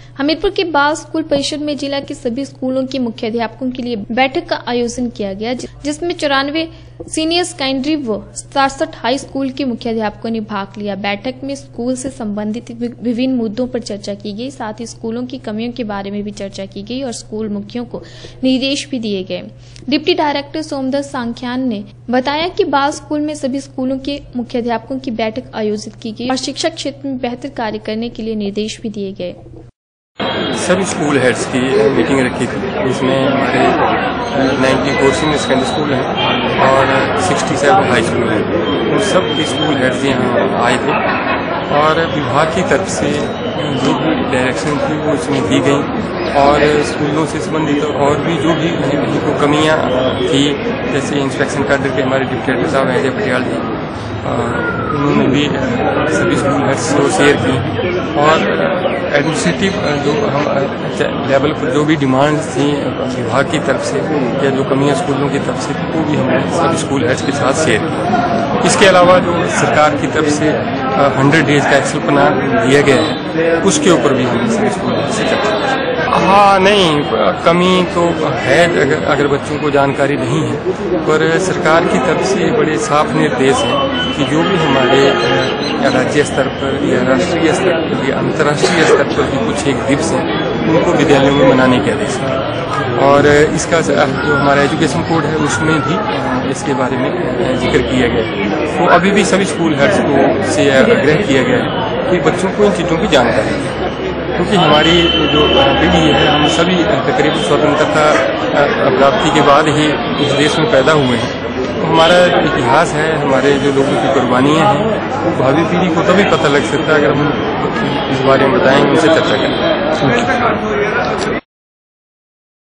हमीरपुर के बाल स्कूल परिषद में जिला के सभी स्कूलों के मुख्याध्यापकों के लिए बैठक का आयोजन किया गया, जिसमें 94 सीनियर सेकेंडरी व 67 हाई स्कूल के मुख्याध्यापकों ने भाग लिया। बैठक में स्कूल से संबंधित विभिन्न मुद्दों पर चर्चा की गई, साथ ही स्कूलों की कमियों के बारे में भी चर्चा की गई और स्कूल मुखियों को निर्देश भी दिए गए। डिप्टी डायरेक्टर सोमदत्त सांख्यान ने बताया कि बाल स्कूल में सभी स्कूलों के मुख्याध्यापकों की बैठक आयोजित की गई और शिक्षा क्षेत्र में बेहतर कार्य करने के लिए निर्देश भी दिए गए। सभी स्कूल हेड्स की मीटिंग रखी थी, जिसमें हमारे 94 सीनियर सेकेंडरी स्कूल हैं और 67 हाई स्कूल हैं। उन सब के स्कूल हेड्स यहाँ आए थे और विभाग की तरफ से जो भी डायरेक्शन थी वो इसमें दी गई और स्कूलों से संबंधित और भी जो भी कहीं को कमियाँ थी, जैसे इंस्पेक्शन कर के हमारे डिप्टी साहब हैं अजय पटियाल जी, उन्होंने भी सभी स्कूल हेड्स को शेयर की और एडमिनिस्ट्रेटिव जो हम लेवल पर जो भी डिमांड्स थी विभाग की तरफ से या जो कमियां स्कूलों की तरफ से थी वो भी हमने सभी स्कूल हेड्स के साथ शेयर की। इसके अलावा जो सरकार की तरफ से 100 डेज का एक्शन प्लान दिया गया है उसके ऊपर भी हमने सभी स्कूल हेड्स से चर्चा की। हाँ, नहीं, कमी तो है अगर बच्चों को जानकारी नहीं है, पर सरकार की तरफ से बड़े साफ निर्देश हैं कि जो भी हमारे राज्य स्तर पर या राष्ट्रीय स्तर पर या अंतर्राष्ट्रीय स्तर पर भी कुछ एक दिवस हैं उनको विद्यालयों में मनाने के आदेश हैं और इसका जो हमारा एजुकेशन कोड है उसमें भी इसके बारे में जिक्र किया गया है। तो अभी भी सभी स्कूल हेड्स को से आग्रह किया गया है कि बच्चों को इन चीज़ों की जानकारी है, क्योंकि हमारी जो पीढ़ी है हम सभी तकरीबन स्वतंत्रता प्राप्ति के बाद ही इस देश में पैदा हुए हैं। तो हमारा इतिहास है, हमारे जो लोगों की कुर्बानियाँ हैं वो भावी पीढ़ी को तभी पता लग सकता है अगर हम इस बारे में बताएंगे, उनसे चर्चा करें।